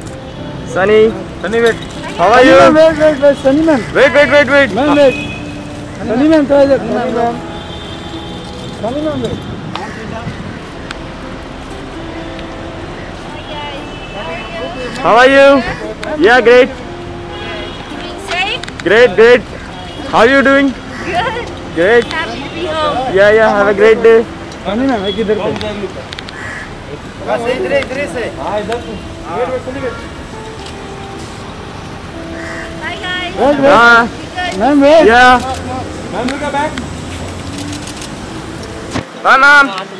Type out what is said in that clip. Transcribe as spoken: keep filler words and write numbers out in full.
Sunny. Sunny, wait. How are you? Wait, wait, wait, Sunny ma'am. Wait, wait, wait, wait. Ma'am, wait. Sunny ma'am, try that. Sunny ma'am. Sunny ma'am, wait. How are you? Yeah, great. Being safe? Great, great. How are you doing? Good. Great. Happy to be home. Yeah, yeah. Have a great day. Sunny ma'am, एक इधर पे. बस इधर इधर से. हाँ इधर से. Wait, wait, Sunny, wait. Bye guys. Wait, wait. Ah, Be good. Ma'am, wait. yeah. Ma'am, look back. Bye, ma'am.